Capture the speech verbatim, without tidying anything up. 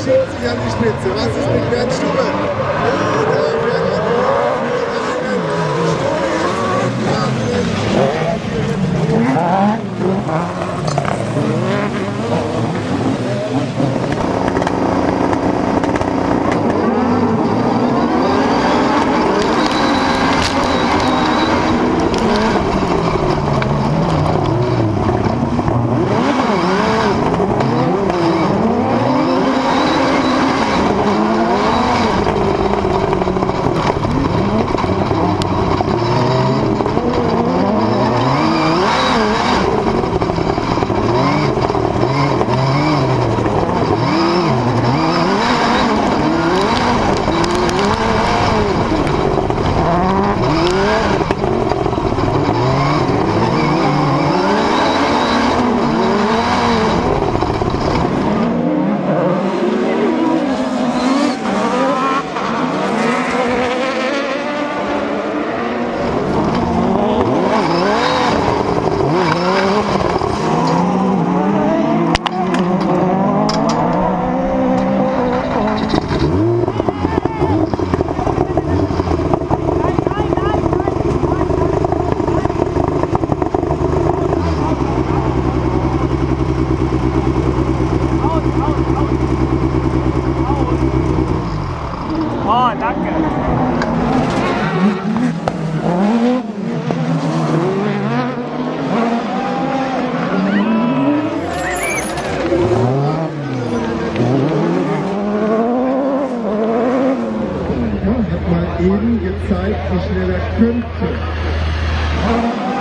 schiebt sich an die Spitze. Was ist mit Bernd Stubbe? Oh, der fährt an. Oh, danke. Hat mal eben gezeigt, wie schnell er könnte.